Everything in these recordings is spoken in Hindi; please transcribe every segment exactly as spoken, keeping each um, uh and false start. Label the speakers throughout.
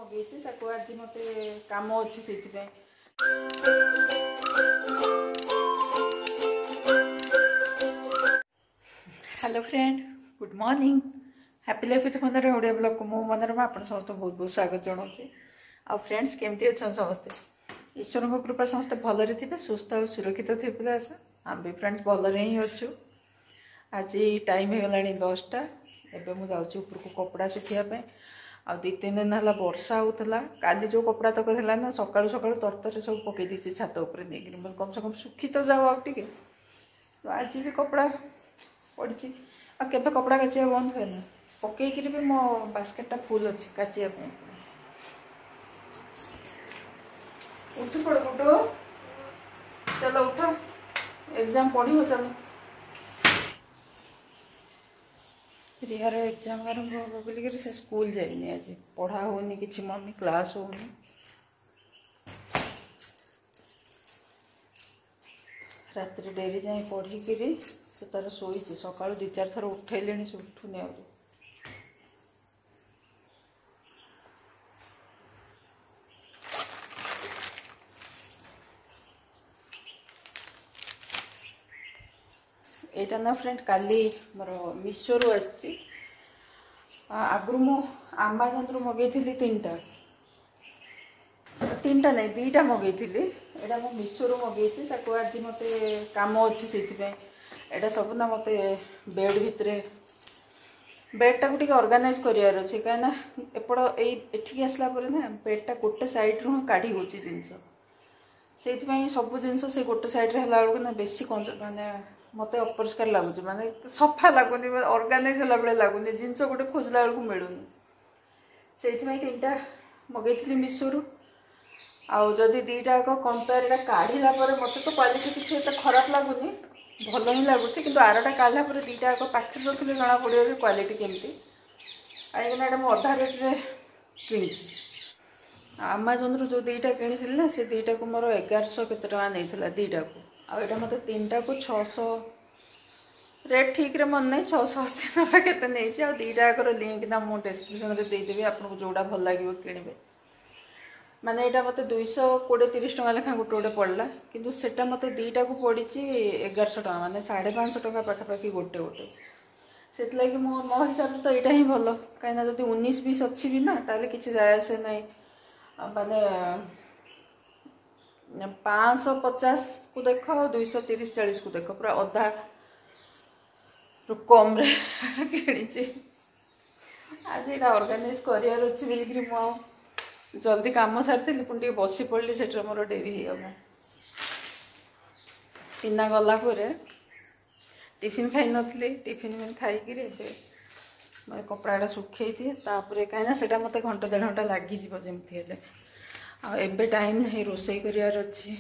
Speaker 1: मगेची ताको आज मते काम अछि सेति पे। Hello friend, good morning, happy life with Manorama Odia blog को मो मनोरमा आपण समस्त बहुत बहुत स्वागत जनाऊँ। आ फ्रेंड्स केमती अच्छा समस्ते ईश्वर को कृपा समस्ते भलरे थे, सुस्थ और सुरक्षित थे। आशा आम भी फ्रेंड्स भलरे ही अच्छु। आज टाइम हो गलानी दसटा। एवं मुझे जाऊँ ऊपर को कपड़ा सुखापी। आ दी तीन दिन है वर्षा होता। काली जो कपड़ा तक है ना सकालू सकालू तरतर सब पकई दी छात उपर नहीं कम से कम सुखी तो जाओ आउ टे। तो आज भी कपड़ा पड़ी आ केबे कपड़ा काचिया बंद हुए ना पकईकि भी मो बास्केटा फुल अच्छी काचिया। उठ पड़ गुटो, चलो उठ, एग्जाम पढ़ो। चलो रिहार एग्जाम आरंभ हम बोलिक से स्कूल जाइनी। आज पढ़ा होनी कि मम्मी क्लास होनी। रात डेरी जाए पढ़िकी से तार शोची सका दी चार थर उठेले से उठुनि। आ एटा ना फ्रेंड काली मोर मीशो रु आसी। आगु मु आमाजन रु मगई थी तीन टा तीन टा नहीं दीटा मगई थी। एटा मो मीशो रु मगई आज मते काम अच्छी से एटा सब ना मते बेड भितर बेड टाक टिके ऑर्गेनाइज करियार अछि। कहिना एपड़ एठी आसला पर ना बेड टा गोटे साइड रु काढ़ी होची जिंस से सब जिनस से गोटे सैड रे हला बेलू ना बेसी माने मते अपरिष्कार लगुच माने सफा लगुनि ऑर्गेनाइज हला बेले लगुनि जिनस गोटे खोजला बेलू मिलूनी से तीन टा मगई मीशो रु। आउ जदि दीटा को कंपेयर काढ़ला मत तो क्वालिटी किसी एत खराब लगुनि भल ही लगुच कि आरटा काढ़ला दीटा को पाखे रखिले जना पड़ो क्वालिटी केमती कहीं अधा रेट रे कि आमाजन रु जो दीटा कि ना से दीटा को मोर एगारश केते टका नहीं दीटा को। आटा मत तीन टा को छःश रेट ठीक रे मन नहीं छःश अशी ना केते नहीं। आ दीटा लिंक ना मुझे डिस्क्रिप्शन में देदेवी आपको जोड़ा भल लगे किणवे। माने एटा मत दुईश कोड़े तीस टका लेखा गोटे गोटे पड़ला किंतु सेटा मत दीटा को पड़ी एगारश टका माने साढ़े पाँच टका पाखापाखि गोटे गोटे से लगी मो मो हिसाब तो यहाँ ही भल कहीं जब उन्नीस बीस अच्छी भी ना ताले किसी जाए आसे ना माने पाँच सौ पचास को देख दुईश तीस चालीस को देख पूरा अधा कम रे कि आज यहाँ ऑर्गेनाइज करार अच्छी बोलिक मुझे जल्दी काम सारी पुणी बसी पड़ली से मोर डेरी होगा। टीना गला टिफिन खाई नी टिफिन खाई मैं कपड़ा सुखे दिए कहीं से मत घंटा देढ़ घंटा लगी जमी हेले आबे टाइम नहीं रोसई करार अच्छी।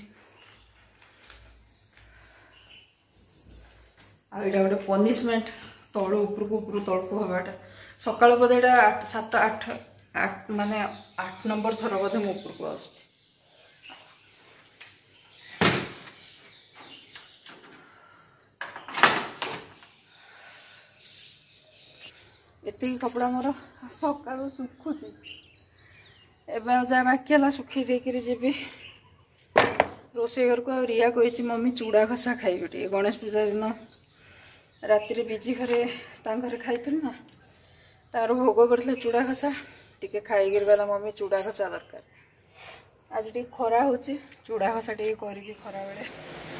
Speaker 1: आईटा गोटे पनिशमेंट तल उपरक उपर तलक हवाटा सका बोधे आठ सात आठ आठ माने आठ नंबर थर बोधे मो उपरक आस। एति कपड़ा मोर सका सुखुची एवं जहाँ बाकी है सुखी देकर जी रोसे घर को। रिया कही मम्मी चूड़ा खसा खाइबे टे गणेश पूजा दिन राति बिजी घरे घरे खाई ना तार भोग करते चूड़ा खसा टी खाई गला मम्मी चूड़ा खसा दरकार। आज टी खरा हो चूड़ा खसा टे करी खरा बेले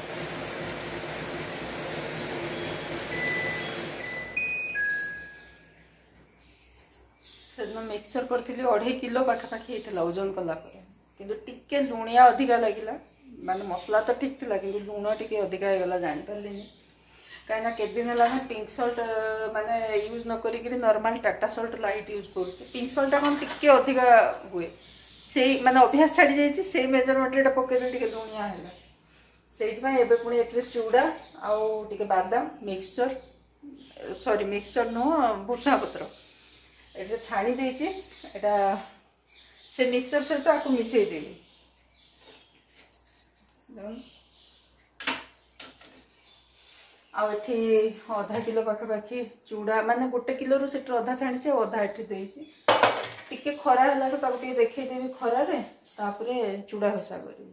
Speaker 1: से मिक्सचर करी अढ़े किलो पाखापाखि होता ओजन कलापर कि टिके लुणिया अधिका लगे माने मसला तो ठीक था कि लुण टी अधिका होगा जापारे कहीं के दिन है पिंक सल्ट माने यूज न करी normal Tata salt lite use कर पिंक सल्टा कौन टिके अधिका हुए से माने अभ्यास छाड़ी जाइए से मेजरमेंट पकईदे टे लुणिया है से पुणी ये चूड़ा आउ टे बादाम मिक्सचर सॉरी मिक्सचर नुह भुर्सुंगा पत्र ये छाणी देची एटा से मिक्सचर सहित आपको मिसई देवी आठी अधा किलो पाखापाखि चूड़ा माने गोटे किलो रु से अधा छाणी अधा एठी देची टिके खरा है टे देखदेवी खरारे तापरे चूड़ा घसा करी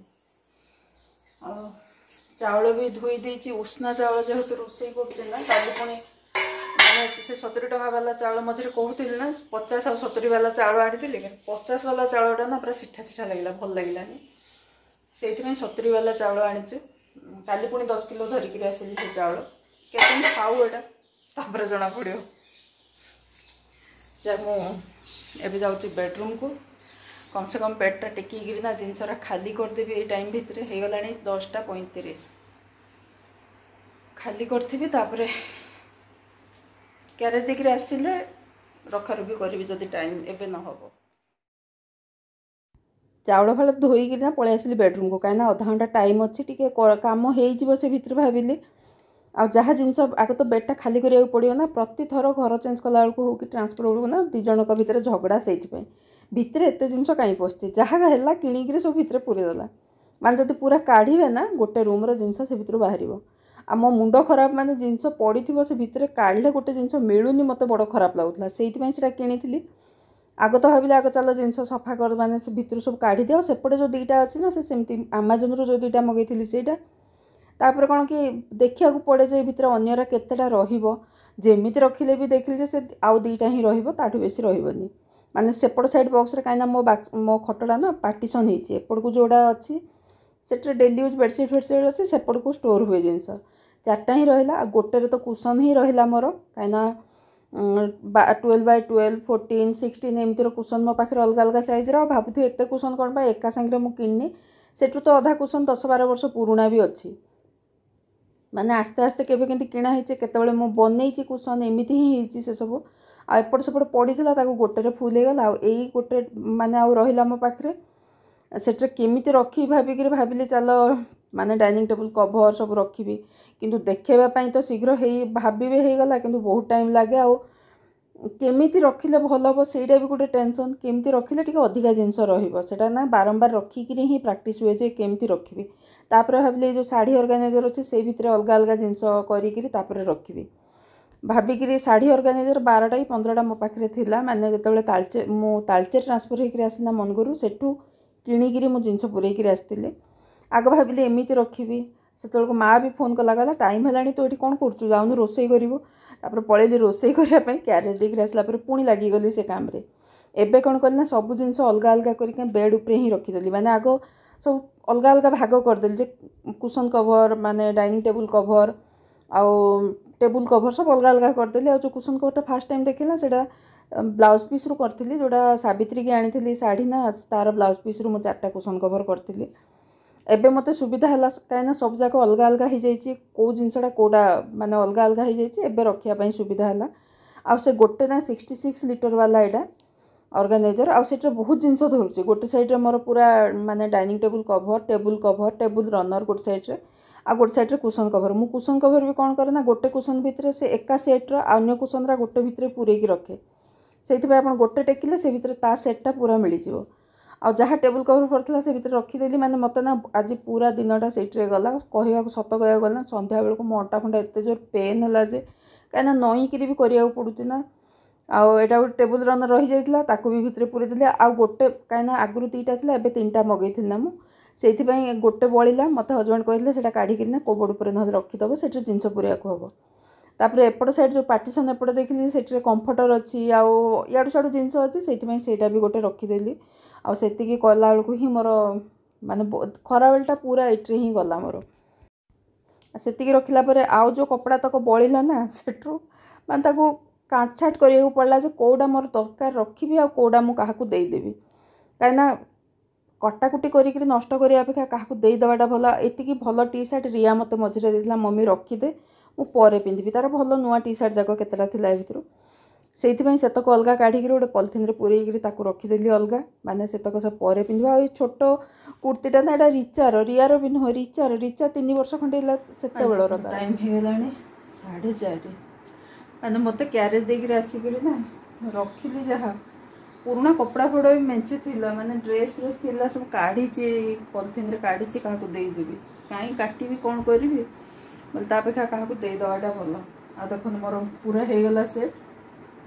Speaker 1: चाउल भी धोई देची उष्णा चाउल जेहेतु रोषे कर पुणी से सतुरी टका वाला चाउल मझे कहती ना पचास आ सतुरी वाला चाउल आनी पचास वाला चाउलटा ना पूरा सिठा सिठा लगे भल लगे से सतुरी वाला चाउल आनीचु काली पुणी दस किलो धरिक आसली से चाउल के खाऊ एटा जना पड़ो मुझे जाऊँगी बेडरूम को कम से कम पेटटा टेकिकी ना जिनसा खाली करदेवी ये टाइम भितर हो गला दसटा पैंतीस खाली करी क्यारेज देखिए आसिले रखा रुखी करी जदि टाइम एबे न हो चाउल फाल धोईकी ना पलि आसली बेडरूम को कहीं अधा घंटा टाइम अच्छी टी कम हो से भितर भाविली आ जहाँ जिनस आग तो बेडटा खाली करा पड़ो ना प्रति थर घर चेंज कला हो कि ट्रांसफर बेलू ना दी जन भितर झगड़ा से भितर एत जिनस कहीं पशि जहाँ है किणिकी सब भितर पूरीदेला माने जब पूरा काढ़े ना गोटे रूम जिनस से भितर बाहर आ मो मुंड खराब माने जिनस पड़ी से भितर काढ़ले गोटे जिनस मिलूनी मत बड़ खराब लगुला से किणी आग तो भाविले आग चल जिनस सफा कर माने से भितर सब काढ़ी दिया सेपटे जो दीटा अच्छी ना सेमती आमाजोन रो दीटा मगैली सेटा तापर कौन कि देखा पड़े जे भितर अन्यरा केतेटा रहिबो जेमिति रखिले भी देखिले से आउ दीटा ही रहिबो ताठू बेसी रहिबोनी माने सेपट साइड बॉक्स रे काइना मो मो खटड़ा ना पार्टीशन होइछि एपट को जोड़ा अच्छी सेटे डेली यूज बेडसीट फेडसीट अच्छी सेपट को स्टोर हुए जिनस चार्टा ही रहा आ गोटे तो कुशन ही रहा मोर कहीं twelve by twelve fourteen sixteen एमती कुशन मो पाखे अलग अलग सैज भावुथी एत कुशन कौन एका सांगे मुझे किणनी सेठू तो अधा कुशन दस बार वर्ष पुराणा भी अच्छी माने आस्ते आस्ते केबे केंती किणा होइछे केतेबेले मो बनेइछि कुशन एमिति ही होइछि से सब आ एपट सेपट पड़ीला ताको गोटे फुल हो गला एई गोटे माने आ रहिला मो पाखरे सेटे केमिति रखी भाबिक भाविली चल माने डाइनिंग टेबल कभर सब रखी किंतु देखेबा तो शीघ्र हे भाबिबे हे गला किंतु बहुत टाइम लागे आ केमिति रखिले भल हम सेटा भी गोटे टेंशन केमिति रखिले टिके अधिका जिनस रहिबो सेटा ना बारंबार रखिकी ही प्रैक्टिस हुए जे केमिति रखिबी तापर भाविले जो साड़ी ऑर्गेनाइजर अच्छे से भितर अलग अलग जिनस करिकिरी तापर रखिबी भाबिकी साड़ी ऑर्गेनाइजर बारटा कि पंद्रहटा मो पाखे थिला माने जेतेबेले तालचे मो तालचे ट्रांसफर होकर आसिना मनगुरु सेठू किणिकी मो जिनस पुरैकी आसती आग भाविली एमिति रखिबी से माँ भी फोन कला गला टाइम है तो ये कौन कर जाऊन रोसई करूँ तापर पलैली रोसई करने क्यारेज देकर आसला पुणी लगिगली से काम रे एबे कौन कल ना सब जिनस अलग अलग कर बेड उपरे ही रखीदेली माने आग सब अलग अलग भाग करदेली जे कुशन कभर माने डाइनिंग टेबल कभर आउ टेबुल कभर सब अलग अलग करदेली आ जो कुशन कभर फास्ट टाइम देखला सेटा ब्लाउज पीस रू करथिली जोड़ा सावित्री की आनी साड़ी ना तार ब्लाउज पीस रू मु चारटा कुशन कभर करथिली एबे मते सुविधा है कहीं सब जाक अलग अलग हो जाइए कौ जिनसा कौटा माने अलग अलग हो जाइए एबे रखिया सुविधा है आ से गोटे ना सिक्सटी सिक्स लिटर वाला एटा ऑर्गेनाइजर आ से बहुत जिनस धरुचे गोटे सैड्रे मोर पूरा माने dining table cover table cover table runner गोटे सैड्रे आ गोटे सैड्रे कुशन कभर मु कुशन कभर भी कौन करे ना गोटे कुशन भितर से एका सेट्र अन्य कुशन रा गोटे भितर पूरेकी रखे से आप गोटे टेकिले से भितर ता सेटटा पूरा मिलଯିव आ जहाँ टेबुल कभर पड़ता से भितर रखीदेली माने मत ना आज पूरा दिनटा सेट्रे गला कहवा सत कह गला संध्या बेलू मो अंटा फंटा एत जोर पेन है जे कहीं नईकि भी करा पड़ुची ना आटा गोटे टेबुल रन रही जाइला ताकू भी भितर पूरी देली आ गोटे कहीं आगु दीटा था एबे तीन टा मगैथि ना मुझे गोटे बड़ा मत हजबैंड कहते से काढ़ी ना कबोर्ड उपर ना रखीदब से जिनस पूरा हम तापर एपट साइड जो पार्टीशन एपट देखिली से कंफर्टर अच्छी आड़ू साड़ू जिनस अच्छी से भी गोटे रखीदेली आ से कला बेलू ही मोर माने खरा बेलटा पूरा एट्रे ही गला मोर से रखिला आउ जो कपड़ा तक बड़ा ना सेठू माने ताको काट छाट करिया पड़ला जे कोडा मोर दरकार रखी आ कोडा मु काहाकू देदेवी कहीं कटाकुटी करी नष्ट करने अपेक्षा क्या देदेवाटा भल एति भल टी सार्ट रिया मत मझे देता मम्मी रखीदे मु पर पिंधि तार भल नुआ टी सार्ट जाक केतेटा थिला भितर से सेतक अलग काढ़ी गोटे पॉलिथिन रे पूरेकी रखीदेली अलग माने सेतक से पर पिंधा छोट कुर्तीटा ना एटा रिचार रियार भी नुह रिचार रिचा तीन वर्ष खंडे से टाइम हो गला साढ़े चार मैंने मत क्यारेज देकर आसिक ना रखिली जहाँ पुराना कपड़ा फड़ा भी मेचे थिला माने ड्रेस फ्रेस थिला सब काढ़ी पॉलिथिन रे काढ़ी क्या देदेवी कहीं काटी कौन करी बोले तापेक्षा क्या देदेवाटा भल आ देख मोर पूरा हो गला सेट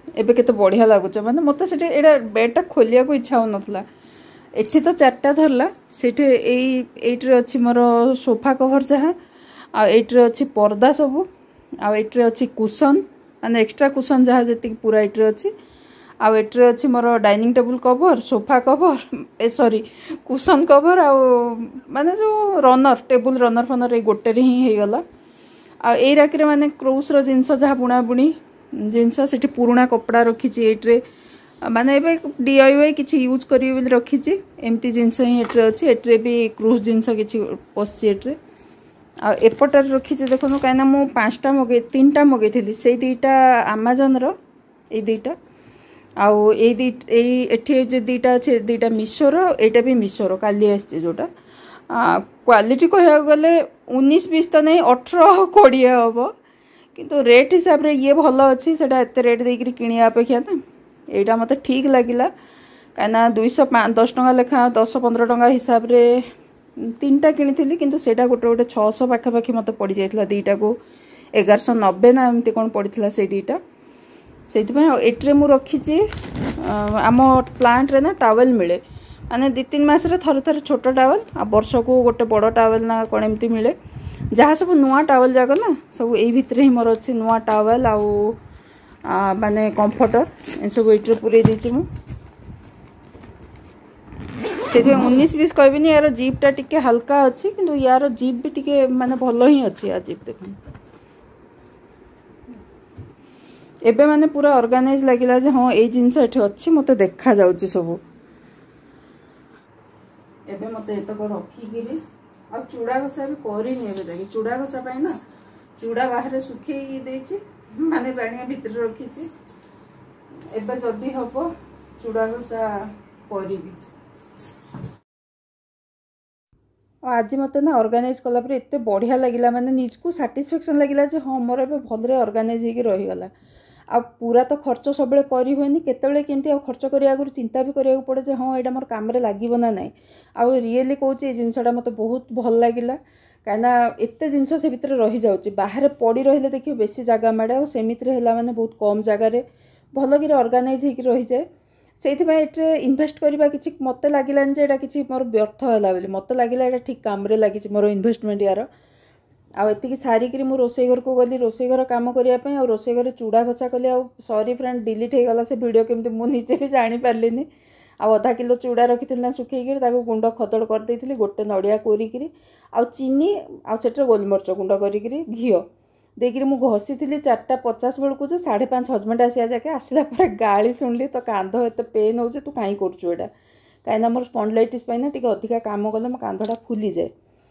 Speaker 1: एबे केते बढ़िया लागुच माने मते सेठी एडा बेडटा खोलिया को इच्छा हो नथला एठी तो चारटा धरला सेठी एई एइटरे अछि मोर सोफा कवर जहा आ एइटरे अछि पर्दा सब आ एइटरे अछि कुशन माने एक्स्ट्रा कुशन जहा जति पूरा एइटरे अछि आ एइटरे अछि मोर dining table cover sofa cover ए सॉरी कुशन कवर आ माने जो रनर टेबल रनर फनर ए गोटे रे ही हे गला आ एई राकरे माने क्रूस रो जिंस जहा बुणा बुणी जिनस सेठी पुराना कपड़ा रखी एट्रे माने एबे डीआईवाई किछि यूज करी बिल रखी एमती जिनस ही एट्रे अछि एट्रे भी क्रूज जिनस किछि पसछि एट्रे आ एपटर रखी देखो कहीं मु पांचटा मगे तीनटा मगेइथिली से दुईटा अमेजन रो ए दुईटा आउ ए दी एठी जे दुईटा अछि दुईटा मिशो रो एटा भी मिशो रो काली आछि जोटा क्वालिटी कहया गले उन्नीस बीस तो नहीं अठारह बीस हबो किंतु रेट हिसाब रे ये भल अच्छी से रेट देकर किनिया अपेक्षा ना यहाँ मत ठीक लगिला कहीं दुईश दस टका लेखा दस पंद्रह टका हिसाब रे तीन टा किनी किंतु सेटा गोटे गोटे छःश पाखापाखि मत पड़ जाता दुईटा को एगारश नब्बे ना एमती कौन पड़ा से दुईटा से एट्रे मु रखी आम प्लांट रे ना टावेल मिले माने दी तीन मास रे थरे थरे छोट टावेल आ वर्ष को गोटे बड़ टावेल ना कौन एमती मिले जहाँ सब नुआ टावेल जाक ना सब यही भितर ही मोर अच्छे नुआ टावेल आउ माने कंफर्टर ए सब एट्रे पूरे देछि मु से उन्नीस बीस कहबिनी यार जीपटा टिके हल्का अच्छी किंतु यार जीप भी टिके माने भलो ही अच्छी आ जीप देखो एबे माने पूरा ऑर्गेनाइज लागिला जे हां ए जिंस एठी अच्छी मते देखा जाउची सब एबे मते एतक रखी गिरी आ चूड़ा घसा भी करनी एबे देखि चूड़ा घसा पाई ना चूड़ा बाहर सुखे देछि माने बाणिया भीतर रखी छी एबे जदी हबो चूड़ा घसा करिबी आज मत ना ऑर्गेनाइज कला पर एते बढ़िया लगिला माने निज को सैटिस्फैक्शन लगिला जे हां मोर एबे भलरे ऑर्गेनाइज हेकी रही गला आ पूरा तो खर्च सब बेले करी होनी केतेबेले केमती आ खर्च करिया गुरु चिंता भी करिया पड़े जे हां एटा मोर काम रे लागिबो ना नाही आ रियली कहूँ ये जिनसटा मत बहुत भल लगिला कहीं एते जिनस से भितर रही जाउची बाहर पड़ी रहिले देखिए बेसी जगह मेड़े और सेमिति हेला माने बहुत कम जगार भल कि ऑर्गेनाइज होकर रही जाए से एट्रे इन्वेस्ट करवा कि मत लगिलानी जे एटा किछि मोर व्यर्थ है बोली मत लगिला एटा ठीक काम रे लगी मोर इन्वेस्टमेंट यार आती सारिकी मु रोसे घर को गली रोसे घर कम करने और रोसे घर चूड़ा घसा कली आ सॉरी फ्रेंड डिलीट हो गला से वीडियो केमती मु निजे भी जानी पारलिनी आ अधा किलो चूड़ा रखी ना सुखेक गुंड खतड़ करदे गोटे नड़िया कोरिकी आ चीनी आटे गोलमरच गुंड कर घी देकर मुझे घसी थी चार्टा पचास बेलू से साढ़े पाँच हजबैंड आसिया जाके आसला गाड़ी शुणिली तो कांध एत पेन हो तू कहीं करा कहीं मोर स्पॉन्डिलाइटिस पाइना टी अधिका काम कले मो कांधटा फुली जाए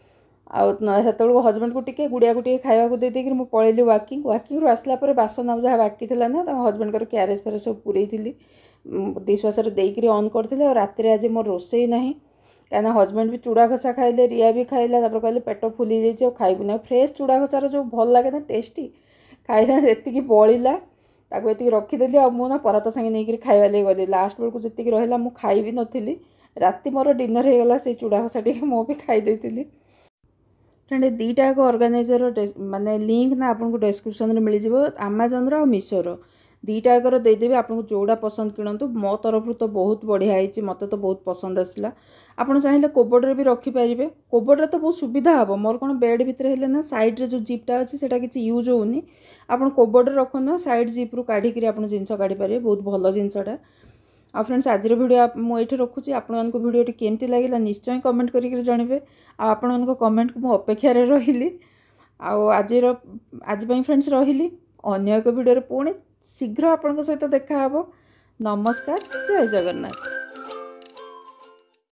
Speaker 1: आते हजबैंड को टिके गुड़िया को टे खावा को देदेक मुझे पलैली वाकिंग वाकिंग रू आसला बासन आ जहाँ बाकी थी ना हजबैंड क्यारेज फेरेज सब पूरे डिशवाशर देकर ऑन करते और रात आज मोर रोसे ना कहीं हजबैंड भी चूड़ा घसा खाइले रिया भी खाइला कहले पेट फुली जाइए खाइबू ना फ्रेश चूड़ा घसार जो भल लगे ना टेस्टी खाइला एति बड़ा ताको एति रखीदेली आ मुझे परात संगे नहीं खाଇବା लगे गली लास्ट बेलू जी रहा मुझे खाई नी राति मोर डिनर हो गला से चूड़ा घसा टी मु भी खाई फ्रेंड दीटा एक ऑर्गेनाइजर माने लिंक ना आपको डिस्क्रिप्शन में मिल जाए अमेजन रो मिशो रो दीटा एक देदेवी आपको जोड़ा पसंद किणतु मो तरफ तो बहुत बढ़िया है मत तो बहुत पसंद आसला आपड़ चाहिए कोबोर्ड भी रखिपारे कोबोर्ड तो बहुत सुविधा हम मोर कौन बेड भितर है ना साइड रे जो जिपटा अच्छी से किसी यूज होनी आप कोबोर्ड रखु ना साइड जिप्रू काढ़ी आप जिनस काढ़ी पारे बहुत भल जिनसटा आ फ्रेंड्स आज वीडियो मुझे रखुच्छी आपण वीडियो केमती लगे निश्चय कमेंट करके जनइबे आपण कमेंट को मुझे अपेक्षार रही आज आज फ्रेंड्स रही अन्य एक वीडियो पुणी शीघ्र आपण सहित देखा नमस्कार जय जगन्नाथ।